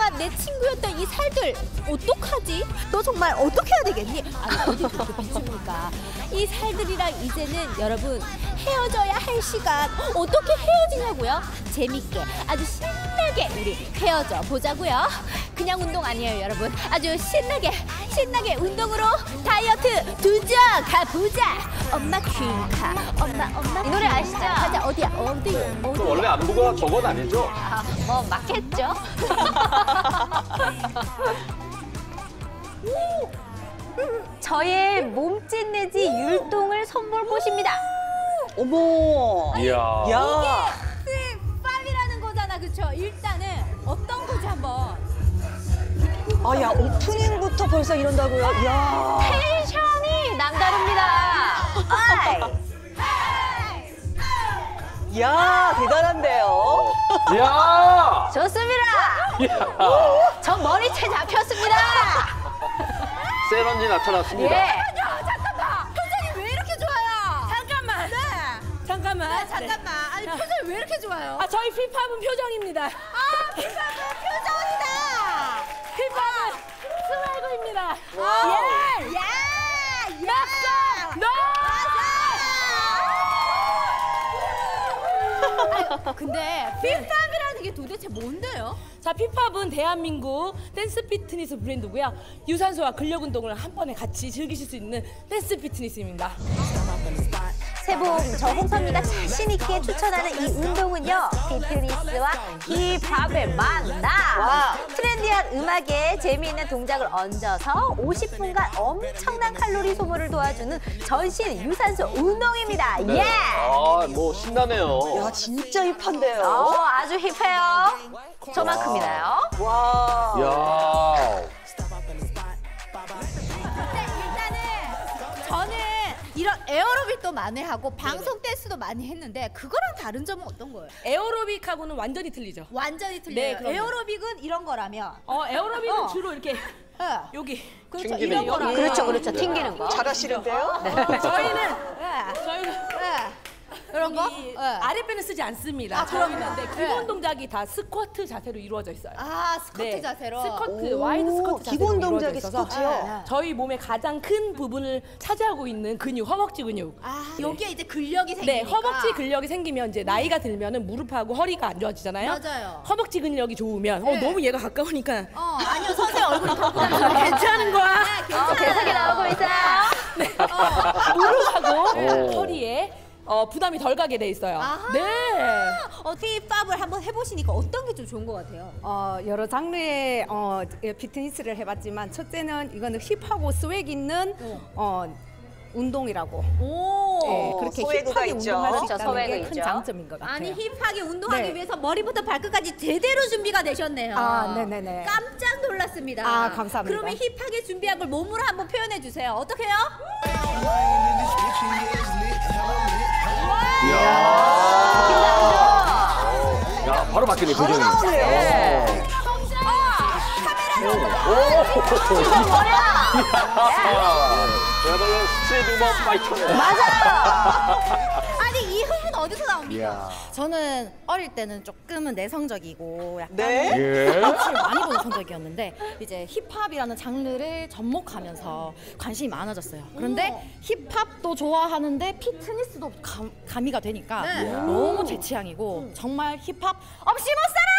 그동안 내 친구였던 이 살들 어떡하지? 너 정말 어떻게 해야 되겠니? 아니 어디 그렇게 비춥니까? 이 살들이랑 이제는 여러분 헤어져야 할 시간. 어떻게 헤어지냐고요? 재밌게 아주 신나게 우리 헤어져 보자고요. 그냥 운동 아니에요 여러분. 아주 신나게 운동으로 다이어트 도전 가보자. 엄마 퀸카 엄마 이 노래 아시죠? 가자 어디야 그 원래 안무가 저건 아니죠? 뭐 맞겠죠? 저의 몸짓 내지 율동을 손볼 곳입니다. 어머. 이야. 야. 힙합이라는 거잖아 그쵸? 일단은 어떤 거지 한번. 아, 야, 오프닝부터 벌써 이런다고요? 야. 텐션이 남다릅니다. 아이. 야, 대단한데요. 이야. 좋습니다. 이야. 저 머리채 잡혔습니다. 세런지 나타났습니다. 예. 잠깐만 표정이 왜 이렇게 좋아요? 잠깐만. 잠깐만. 잠깐만 아니 표정이 왜 이렇게 좋아요? 아, 저희 힙합은 표정입니다. 힙합은 표정이다. 힙합은 스웨그입니다. 근데 힙합이라는 게 도대체 뭔데요? 자, 힙합은 대한민국 댄스 피트니스 브랜드고요. 유산소와 근력 운동을 한 번에 같이 즐기실 수 있는 댄스 피트니스입니다. 새봄 저 홍선미가 자신 있게 추천하는 이 운동은요, 피트니스와 힙합의 만남. 트렌디한 음악에 재미있는 동작을 얹어서 50분간 엄청난 칼로리 소모를 도와주는 전신 유산소 운동입니다. 네. 예. 아, 뭐 신나네요. 야, 진짜 힙한데요. 아주 힙해요. 저만큼이나요. 와. 이야. 일단은 저는 이런 에어로빅도 많이 하고 방송 댄스도 많이 했는데 그거랑 다른 점은 어떤 거예요? 에어로빅하고는 완전히 틀리죠. 완전히 틀려요. 네, 그럼요. 에어로빅은 이런 거라면 에어로빅은 주로 이렇게 여기. 그렇죠. 튕기는 이런 거. 거라면 그렇죠. 튕기는 거. 잘하시는데요? 저희는 저희는 이런 거? 아랫배는 쓰지 않습니다. 저희는 기본 동작이 다 스쿼트 자세로 이루어져 있어요. 아 스쿼트 네. 자세로. 스쿼트, 와이드 스쿼트 자세로 기본 이루어져 동작이 있어서 스쿼트요? 저희 몸의 가장 큰 부분을 차지하고 있는 근육, 허벅지 근육. 여기에 이제 근력이 생기니까. 네, 허벅지 근력이 생기면 이제 나이가 들면은 무릎하고 허리가 안 좋아지잖아요. 맞아요. 허벅지 근력이 좋으면 너무 얘가 가까우니까 아니요 선생님 얼굴이 더 괜찮은 거야. 계속이 나오고 있어요. 무릎하고 허리에 부담이 덜 가게 돼 있어요. 네. 힙합을 한번 해보시니까 어떤 게 좀 좋은 것 같아요? 여러 장르의 피트니스를 해봤지만 첫째는 이거는 힙하고 스웩 있는 운동이라고. 그렇게 소외구가 힙하게 있죠. 운동할 수 그렇죠, 있다는 게 소외구 큰 있죠. 장점인 것 같아요. 아니 힙하게 운동하기 네. 위해서 머리부터 발끝까지 제대로 준비가 되셨네요. 네네네. 깜짝 놀랐습니다. 감사합니다. 그러면 힙하게 준비한 걸 몸으로 한번 표현해 주세요. 어떻게요? 야, 바로 바뀌네, 바로 표정이. 나오네요. 여러분, 스트리트 우먼 파이터네. 아니 이 흠은 어디서 나옵니까? 이야. 저는 어릴 때는 조금은 내성적이고 약간 네? 예. 눈치를 많이 보는 성격이었는데 이제 힙합이라는 장르를 접목하면서 관심이 많아졌어요. 그런데 힙합도 좋아하는데 피트니스도 가미가 되니까 너무 제 취향이고 정말 힙합 없이 못 살아!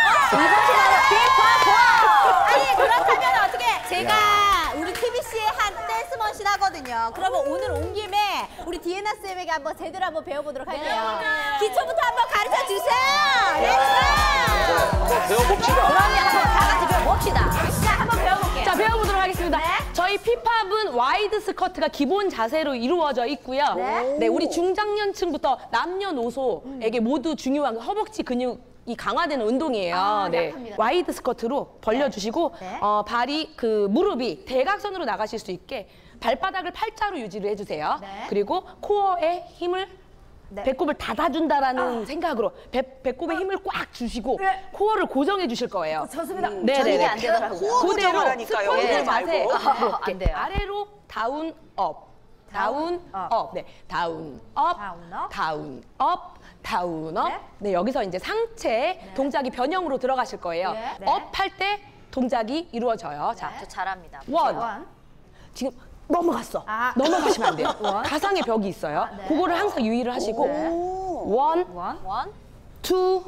아니 그렇다면 어떻게? 제가 우리 TBC의 한 댄스머신 하거든요. 그러면 오늘 온 김에 우리 디에나 쌤에게 한번 제대로 한번 배워보도록 할게요. 기초부터 한번 가르쳐 주세요. 렛츠! 배워봅시다. 그러면 한번 다 같이 배워봅시다. 자 한번 배워볼게요. 자, 배워보도록 하겠습니다. 저희 힙합은 와이드 스쿼트가 기본 자세로 이루어져 있고요. 네, 우리 중장년층부터 남녀노소에게 모두 중요한 허벅지 근육이 강화되는 운동이에요. 네. 와이드 스쿼트로 벌려주시고 발이 무릎이 대각선으로 나가실 수 있게 발바닥을 팔자로 유지를 해주세요. 그리고 코어에 힘을 배꼽을 닫아준다라는 생각으로 배꼽에 힘을 꽉 주시고 코어를 고정해 주실 거예요. 좋습니다. 네네네. 안 되더라고요. 코어 그대로 고정하라니까요. 스쿼트 네, 자세 말고. 안 돼요. 아래로 다운 업. 다운, 업. 네, 다운, 업, 다운, 업, 다운, 업. 네, 여기서 이제 상체 동작이 변형으로 들어가실 거예요. 업 할 때 동작이 이루어져요. 자, 저 잘합니다. 원. 지금 넘어갔어. 넘어가시면 안 돼요. 가상의 벽이 있어요. 그거를 항상 유의를 하시고 원, 투,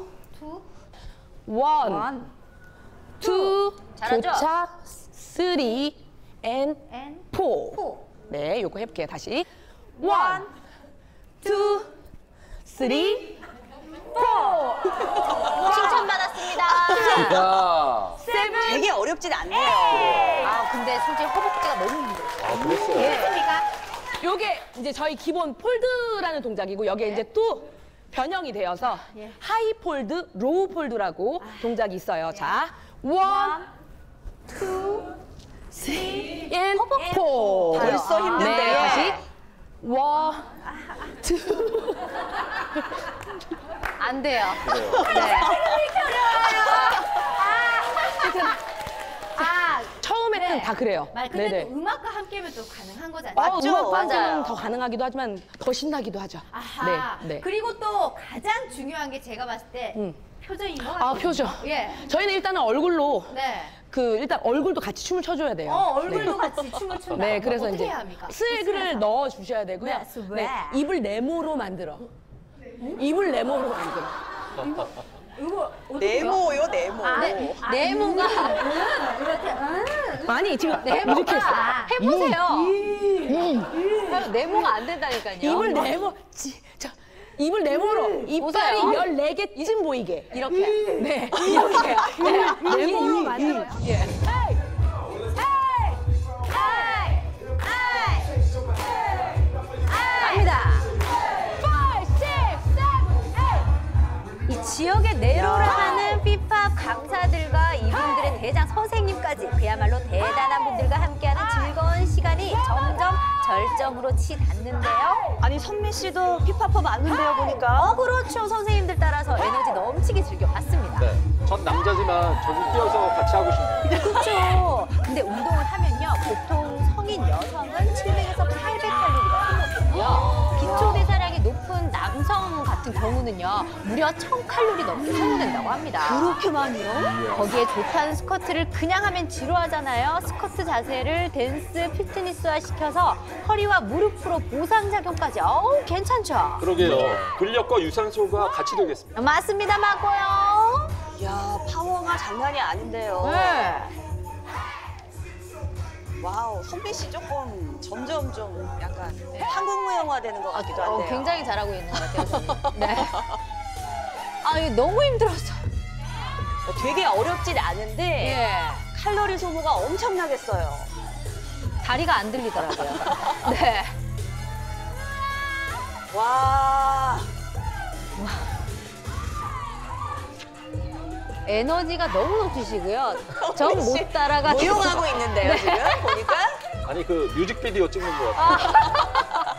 원, 투, 잘하죠? 도착, 쓰리, 앤, 포. 네, 요거 해볼게요. 다시. 원, 투, 쓰리, 포. 칭찬받았습니다. 야. 되게 어렵진 않네요. 아, 근데 솔직히 허벅지가 너무 힘들어요. 아, 그랬어요. 요게 이제 저희 기본 폴드라는 동작이고 여기에 이제 또 변형이 되어서 하이 폴드, 로우 폴드라고 동작이 있어요. 자, 원, 투, 쓰리, 앤, 포. 벌써 힘든데. 네, 다시. 원, 투. 안 돼요. 그래요. 처음에는 다 그래요. 근데 네네. 또 음악과 함께면 또 가능한 거잖아요. 맞죠? 음악과는 맞아요. 더 가능하기도 하지만 더 신나기도 하죠. 아하. 네, 네. 그리고 또 가장 중요한 게 제가 봤을 때 표정인 것 같아요. 아, 표정. 예. 저희는 일단은 얼굴로 네. 일단 얼굴도 같이 춤을 춰줘야 돼요. 얼굴도 네. 같이 춤을 춘다. 네, 그래서 어떻게 이제 해야 합니까? 스웩을 넣어 주셔야 되고요. 네, 스웩. 네, 입을 네모로 만들어. 입을 네모로 만들어. 네모요, 네모. 네모가 아니 지금 네모가 이렇게 했어. 해보세요. 네모가 안 된다니까요. 입을 네모. 입을 네모로 이빨이 14개쯤 보이게 이렇게. 네, 이렇게요. 네, 네모로 만들어요. 예. 갑니다. 5, 6, 7, 8. 이 지역에 내로라는 피파 강사들과 이분들의 대장 선생님까지 그야말로 대단한 분들과 함께하는 즐거운 시간이 점점 절정으로 치닫는데요. 아니, 선미 씨도 피파퍼 맞는데요, 보니까. 그렇죠. 선생님들 따라서 에너지 넘치게 즐겨봤습니다. 네. 전 남자지만 저도 뛰어서 같이 하고 싶네요. 그렇죠. 근데 운동을 하면요. 보통 성인 여성은 700에서 800칼로리가 소모되고요. 기초 대사량이 높은 남성 같은 경우는요. 무려 1000칼로리 넘게 소모된다고 합니다. 그렇게 많이요? 거기에 좋다는 스쿼트를 그냥 하면 지루하잖아요. 스쿼트 자세를 댄스 피트니스화 시켜서 허리와 무릎으로 보상작용까지. 어우, 괜찮죠? 그러게요. 근력과 유산소가 같이 되겠습니다. 맞습니다. 맞고요. 이야, 파워가 장난이 아닌데요. 네. 와우, 선미 씨 조금 점점 좀 약간 한국 무용화 되는 것 같기도 한데요. 굉장히 잘하고 있는 것 같아요. 네. 아, 이거 너무 힘들었어요. 되게 어렵진 않은데 예. 칼로리 소모가 엄청나겠어요. 다리가 안 들리더라고요. 네. 와. 에너지가 너무 넘치시고요. 전 못 따라가. 무용하고 있는데요, 지금 보니까. 아니 그 뮤직비디오 찍는 것 같아요.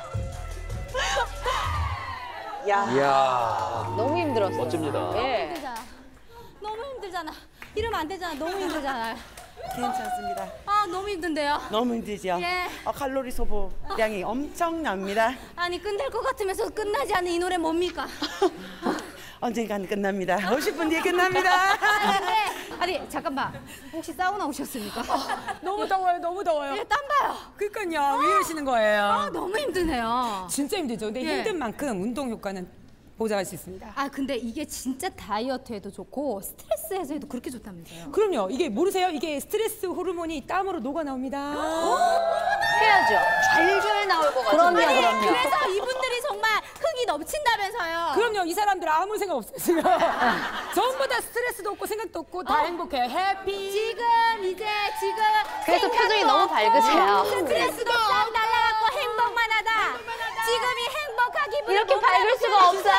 야. 이야. 너무 힘들었어요. 멋집니다. 예. 너무 힘들잖아. 이러면 안 되잖아. 너무 힘들잖아. 괜찮습니다. 아, 너무 힘든데요. 너무 힘들죠? 예. 칼로리 소모량이 엄청납니다. 아니, 끝날 것 같으면서 끝나지 않는 이 노래 뭡니까? 언젠간 끝납니다. 50분 뒤에 끝납니다. 아니, 잠깐만. 혹시 사우나 오셨습니까? 너무 더워요, 너무 더워요. 예, 땀 봐요. 그러니까요, 왜 이러시는 거예요? 아, 너무 힘드네요. 진짜 힘들죠. 근데 예. 힘든 만큼 운동 효과는 보장할 수 있습니다. 아, 근데 이게 진짜 다이어트에도 좋고 스트레스 해소에도 그렇게 좋다면서요. 그럼요. 이게 모르세요? 이게 스트레스 호르몬이 땀으로 녹아 나옵니다. 해야죠. 잘잘 나올 것 같은데. 아니, 그래서 이분들이 정말 흥이 넘친다면서요. 그럼요. 이 사람들 아무 생각 없어요. 지금. 전부 다 스트레스도 없고 생각도 없고 다 행복해요. 해피. 지금 그래서 표정이 너무 밝으세요. 스트레스도 싹 날라갔고 행복만 하다. 지금이 행복한 기분을 이렇게 못 밝을 느낄 수가 수 있어요.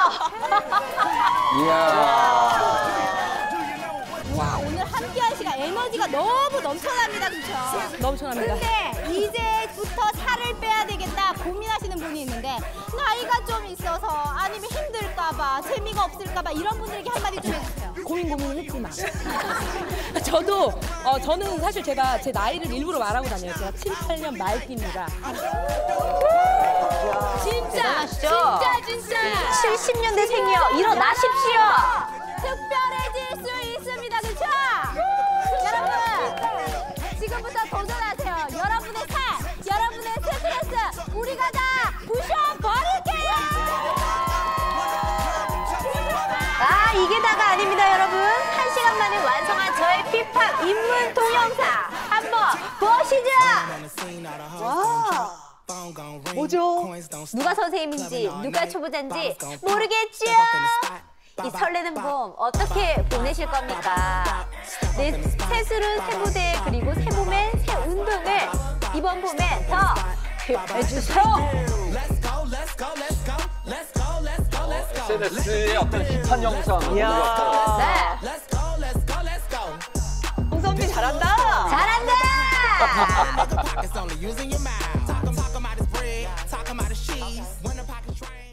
와, 오늘 함께한 시간 에너지가 너무 넘쳐납니다, 그렇죠? 넘쳐납니다. 근데 이제부터 살을 빼야 되겠다 고민하시는 분이 있는데 나이가 좀 있어서 아니면 힘들까봐 재미가 없을까봐 이런 분들에게 한마디 좀 해주세요. 고민을 했지만. 저는 사실 제가 제 나이를 일부러 말하고 다녀요. 제가 7, 8년 말띠입니다. 진짜 대단하시죠? 진짜 70년대생이요. 일어나십시오. 특별해질 수 있습니다. 그렇죠? 여러분 지금부터 도전하세요. 여러분의 살, 여러분의 스트레스 우리가 다 부셔버릴게요. 아, 이게 다가 아닙니다, 여러분. 1시간 만에 완성한 저의 힙합 입문 동영상 한번 보시죠. 와. 뭐죠? 누가 선생님인지 누가 초보자인지 모르겠죠? 이 설레는 봄 어떻게 보내실 겁니까? 내 새술은 새무대 그리고 새봄엔 새 운동을 이번 봄에 더 힙해주세요. SNS의 어떤 힙한 영상. 이야. 네, 홍선비 잘한다. 잘한다. Pockets only using your mouth. Talk about his bread, talk about his cheese. When the pockets train.